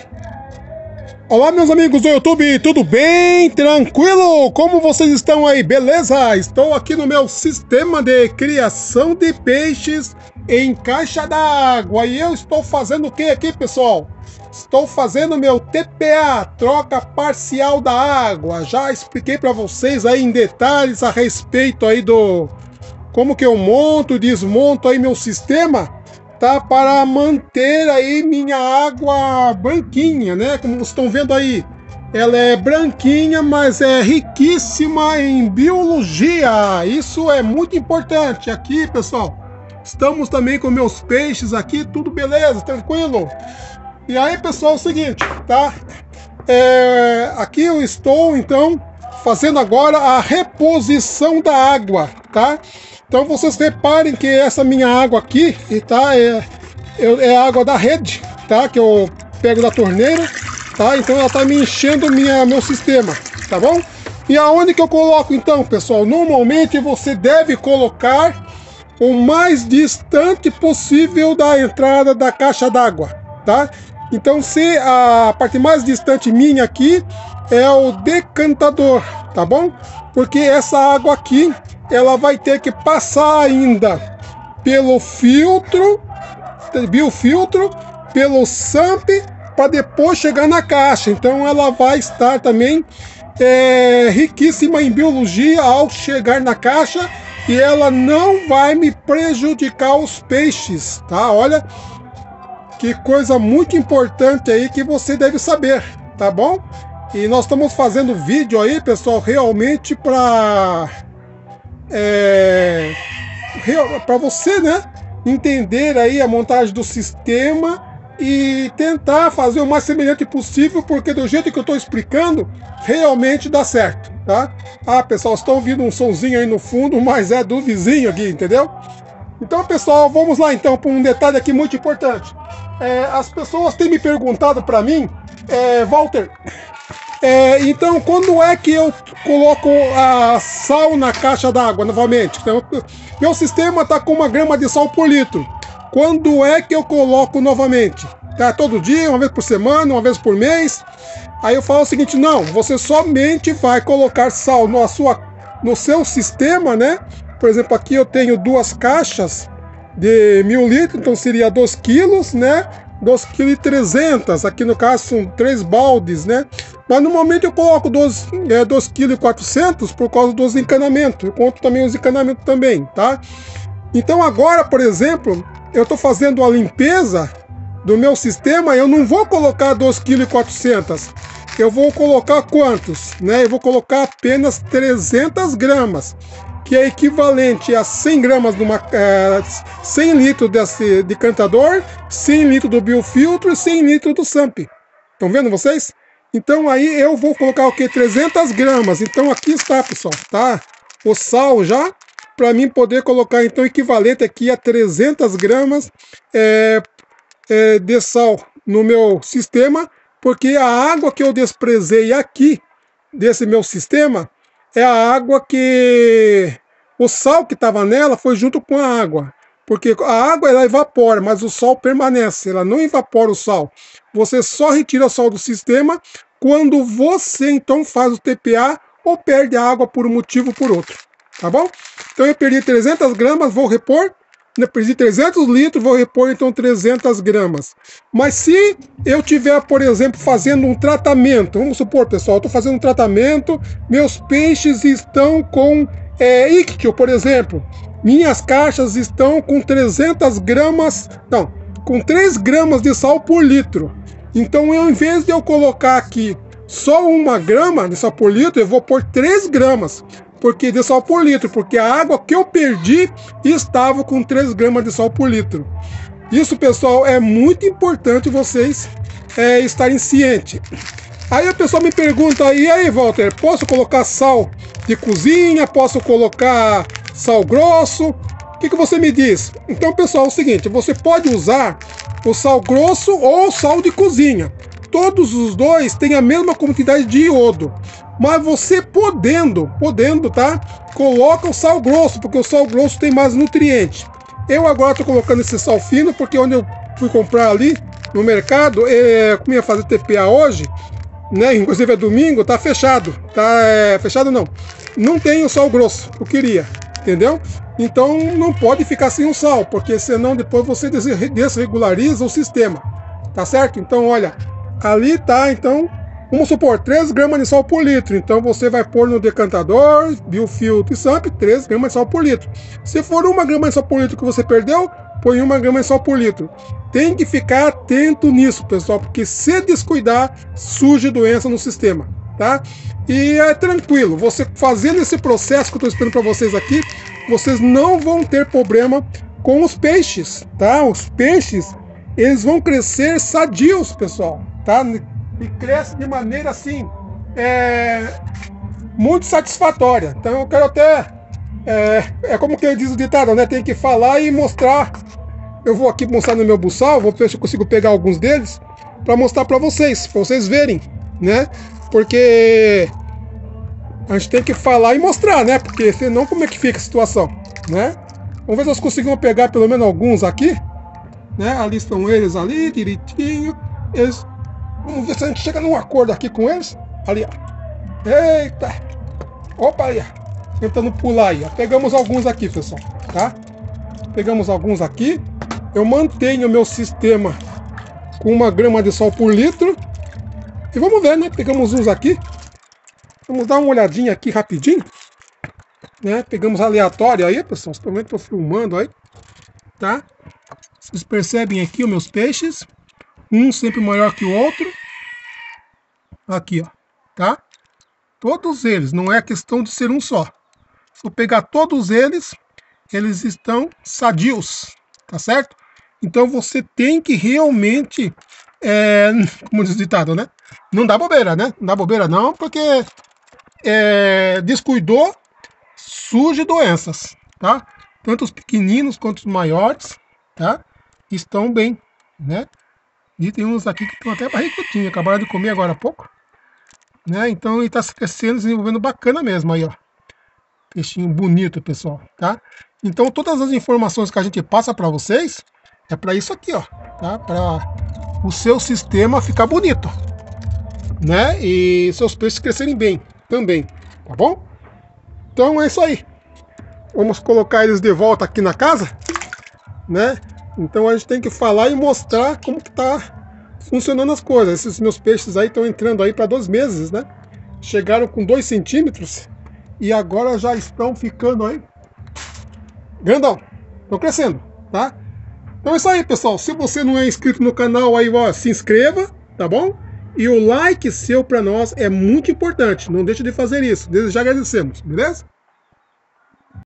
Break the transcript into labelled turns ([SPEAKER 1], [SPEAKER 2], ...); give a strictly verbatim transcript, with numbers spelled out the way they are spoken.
[SPEAKER 1] Olá, meus amigos do YouTube, tudo bem? Tranquilo? Como vocês estão aí? Beleza? Estou aqui no meu sistema de criação de peixes em caixa d'água e eu estou fazendo o que aqui, pessoal? Estou fazendo meu T P A, troca parcial da água. Já expliquei para vocês aí em detalhes a respeito aí do como que eu monto, desmonto aí meu sistema, tá? Para manter aí minha água branquinha, né? Como vocês estão vendo aí, ela é branquinha, mas é riquíssima em biologia. Isso é muito importante. Aqui, pessoal, estamos também com meus peixes aqui, tudo beleza, tranquilo? E aí, pessoal, é o seguinte, tá? É, aqui eu estou, então, fazendo agora a reposição da água, tá? Então vocês reparem que essa minha água aqui, tá? É, é água da rede, tá? Que eu pego da torneira, tá? Então ela tá me enchendo minha, meu sistema, tá bom? E aonde que eu coloco então, pessoal? Normalmente você deve colocar o mais distante possível da entrada da caixa d'água, tá? Então, se a parte mais distante minha aqui é o decantador, tá bom? Porque essa água aqui, ela vai ter que passar ainda pelo filtro, biofiltro, pelo S A M P, para depois chegar na caixa. Então, ela vai estar também é, riquíssima em biologia ao chegar na caixa e ela não vai me prejudicar os peixes, tá? Olha, que coisa muito importante aí que você deve saber, tá bom? E nós estamos fazendo vídeo aí, pessoal, realmente para é, para você, né, entender aí a montagem do sistema e tentar fazer o mais semelhante possível, porque do jeito que eu estou explicando, realmente dá certo, tá? Ah, pessoal, estão ouvindo um sonzinho aí no fundo, mas é do vizinho aqui, entendeu? Então, pessoal, vamos lá então para um detalhe aqui muito importante. É, as pessoas têm me perguntado para mim, é, Walter, é, então quando é que eu coloco a sal na caixa d'água novamente? Então, meu sistema está com uma grama de sal por litro. Quando é que eu coloco novamente? Tá, todo dia, uma vez por semana, uma vez por mês? Aí eu falo o seguinte, não, você somente vai colocar sal no, sua, no seu sistema, né? Por exemplo, aqui eu tenho duas caixas de mil litros, então seria dois quilos, né? dois quilos e trezentos, aqui no caso são três baldes, né? Mas normalmente eu coloco dois quilos e quatrocentos por causa dos encanamentos, eu conto também os encanamentos também, tá? Então agora, por exemplo, eu estou fazendo a limpeza do meu sistema, eu não vou colocar dois quilos e quatrocentos, eu vou colocar quantos, né? Eu vou colocar apenas trezentas gramas, que é equivalente a cem gramas de uma, é, cem litros desse decantador, cem litros do biofiltro e cem litros do S A M P. Estão vendo vocês? Então aí eu vou colocar o que? trezentas gramas. Então aqui está, pessoal, tá? O sal já, para mim poder colocar então equivalente aqui a trezentas gramas é, é, de sal no meu sistema, porque a água que eu desprezei aqui desse meu sistema é a água que o sal que estava nela foi junto com a água, porque a água ela evapora, mas o sal permanece, ela não evapora o sal. Você só retira o sal do sistema quando você então faz o T P A ou perde a água por um motivo ou por outro, tá bom? Então eu perdi trezentas gramas, vou repor, eu perdi trezentos litros, vou repor então trezentas gramas. Mas se eu tiver, por exemplo, fazendo um tratamento, vamos supor, pessoal, eu estou fazendo um tratamento, meus peixes estão com é, íctio, por exemplo, minhas caixas estão com trezentas gramas, não, com três gramas de sal por litro. Então, eu, em vez de eu colocar aqui só uma grama de sal por litro, eu vou pôr três gramas. Porque de sal por litro, porque a água que eu perdi estava com três gramas de sal por litro. Isso, pessoal, é muito importante vocês é, estarem cientes. Aí o pessoal me pergunta, e aí, Walter, posso colocar sal de cozinha? Posso colocar sal grosso? O que, que você me diz? Então, pessoal, é o seguinte, você pode usar o sal grosso ou o sal de cozinha. Todos os dois têm a mesma quantidade de iodo. Mas você podendo, podendo, tá? Coloca o sal grosso, porque o sal grosso tem mais nutrientes. Eu agora estou colocando esse sal fino, porque onde eu fui comprar ali, no mercado, é, como ia fazer T P A hoje, né? Inclusive é domingo, tá fechado. Tá é, fechado não. Não tem o sal grosso, eu queria, entendeu? Então não pode ficar sem o sal, porque senão depois você desregulariza o sistema, tá certo? Então olha, ali tá, então, vamos supor, três gramas de sal por litro. Então você vai pôr no decantador, biofiltro e samp, três gramas de sal por litro. Se for uma grama de sal por litro que você perdeu, põe uma grama de sal por litro. Tem que ficar atento nisso, pessoal, porque se descuidar, surge doença no sistema, tá? E é tranquilo, você fazendo esse processo que eu estou explicando para vocês aqui, vocês não vão ter problema com os peixes, tá? Os peixes, eles vão crescer sadios, pessoal, tá? E cresce de maneira assim, é, muito satisfatória. Então eu quero até, é, é como que diz o ditado, né? Tem que falar e mostrar. Eu vou aqui mostrar no meu buçal, vou ver se eu consigo pegar alguns deles para mostrar para vocês, para vocês verem, né? Porque a gente tem que falar e mostrar, né? Porque senão como é que fica a situação, né? Vamos ver se nós conseguimos pegar pelo menos alguns aqui, né? Ali estão eles ali, direitinho. Eles... Vamos ver se a gente chega num acordo aqui com eles. Ali, ó. Eita! Opa, aí, ó. Tentando pular aí, ó. Pegamos alguns aqui, pessoal, tá? Pegamos alguns aqui. Eu mantenho o meu sistema com uma grama de sal por litro. E vamos ver, né? Pegamos uns aqui. Vamos dar uma olhadinha aqui rapidinho. Né? Pegamos aleatório aí, pessoal. Também estou filmando aí. Tá? Vocês percebem aqui os meus peixes. Um sempre maior que o outro. Aqui, ó. Tá? Todos eles. Não é questão de ser um só. Se eu pegar todos eles, eles estão sadios. Tá certo? Então você tem que realmente, é, como diz o ditado, né? Não dá bobeira, né? Não dá bobeira não, porque é, descuidou, surge doenças, tá? Tanto os pequeninos quanto os maiores, tá? Estão bem, né? E tem uns aqui que estão até barrigutinhos, acabaram de comer agora há pouco, né? Então ele está se crescendo, desenvolvendo bacana mesmo aí, ó. Peixinho bonito, pessoal, tá? Então todas as informações que a gente passa para vocês é para isso aqui, ó, tá? Para o seu sistema ficar bonito, né? E seus peixes crescerem bem também, tá bom? Então é isso aí. Vamos colocar eles de volta aqui na casa, né? Então a gente tem que falar e mostrar como que tá funcionando as coisas. Esses meus peixes aí estão entrando aí para dois meses, né? Chegaram com dois centímetros e agora já estão ficando aí grandão, estão crescendo, tá? Então é isso aí, pessoal. Se você não é inscrito no canal, aí ó, se inscreva, tá bom? E o like seu para nós é muito importante. Não deixe de fazer isso. Desde já agradecemos, beleza?